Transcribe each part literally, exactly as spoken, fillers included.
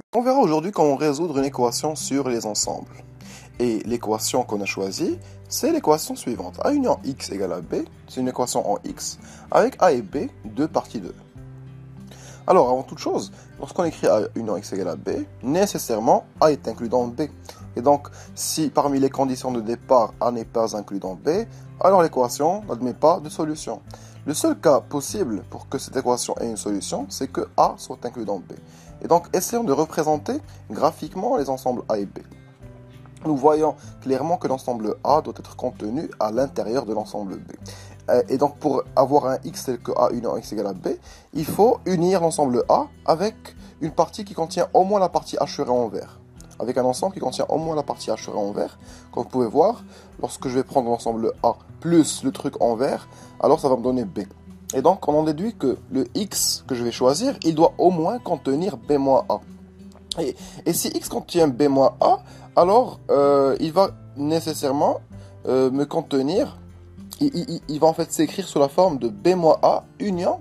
On verra aujourd'hui comment résoudre une équation sur les ensembles. Et l'équation qu'on a choisie, c'est l'équation suivante. A union x égale à b, c'est une équation en x, avec a et b, deux parties de e. Alors, avant toute chose, lorsqu'on écrit A union x égale à b, nécessairement a est inclus dans b. Et donc, si parmi les conditions de départ a n'est pas inclus dans b, alors l'équation n'admet pas de solution. Le seul cas possible pour que cette équation ait une solution, c'est que a soit inclus dans b. Et donc, essayons de représenter graphiquement les ensembles A et B. Nous voyons clairement que l'ensemble A doit être contenu à l'intérieur de l'ensemble B. Et donc, pour avoir un x tel que A union x égale à B, il faut unir l'ensemble A avec une partie qui contient au moins la partie hachurée en vert. Avec un ensemble qui contient au moins la partie hachurée en vert. Comme vous pouvez voir, lorsque je vais prendre l'ensemble A plus le truc en vert, alors ça va me donner B. Et donc, on en déduit que le x que je vais choisir, il doit au moins contenir b moins a. Et, et si x contient b moins a, alors euh, il va nécessairement euh, me contenir, il, il, il va en fait s'écrire sous la forme de b moins a union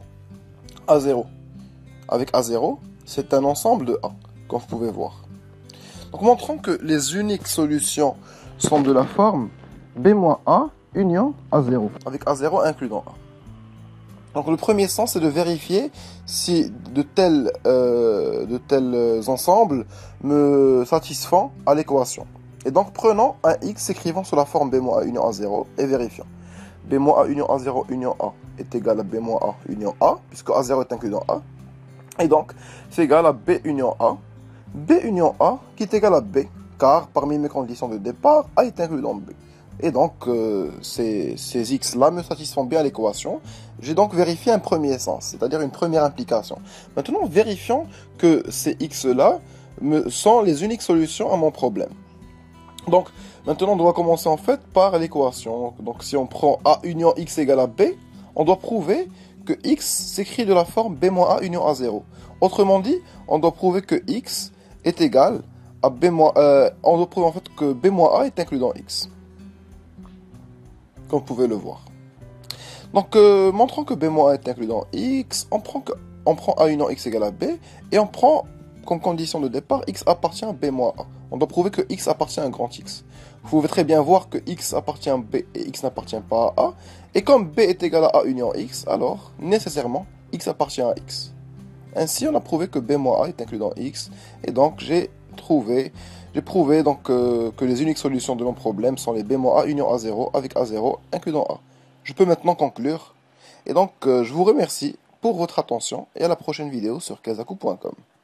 a zéro. Avec a zéro, c'est un ensemble de A, comme vous pouvez voir. Donc, montrons que les uniques solutions sont de la forme b moins a union a zéro, avec a zéro inclus dans A. Donc le premier sens, c'est de vérifier si de tels, euh, de tels ensembles me satisfont à l'équation. Et donc prenons un x écrivant sous la forme b moins a union a zéro et vérifions. b moins a union a zéro union a est égal à b moins a union a, puisque a zéro est inclus dans A. Et donc c'est égal à b union a, b union a qui est égal à b, car parmi mes conditions de départ, a est inclus dans b. Et donc, euh, ces, ces x-là me satisfont bien l'équation. J'ai donc vérifié un premier sens, c'est-à-dire une première implication. Maintenant, vérifions que ces x-là sont les uniques solutions à mon problème. Donc, maintenant, on doit commencer en fait par l'équation. Donc, si on prend a union x égale à b, on doit prouver que x s'écrit de la forme b moins a union a zéro. Autrement dit, on doit prouver que x est égal à b moins... Euh, on doit prouver en fait que b moins a est inclus dans x. Comme vous pouvez le voir. Donc, euh, montrons que b moins a est inclus dans x, on prend, que, on prend a union x égale à b, et on prend comme condition de départ x appartient à b moins a. On doit prouver que x appartient à un grand x. Vous pouvez très bien voir que x appartient à b et x n'appartient pas à a, et comme b est égal à a union x, alors, nécessairement, x appartient à x. Ainsi, on a prouvé que b moins a est inclus dans x, et donc j'ai trouvé... J'ai prouvé donc euh, que les uniques solutions de mon problème sont les b moins a union a zéro avec a zéro inclus dans A. Je peux maintenant conclure. Et donc, euh, je vous remercie pour votre attention et à la prochaine vidéo sur kazaku point com.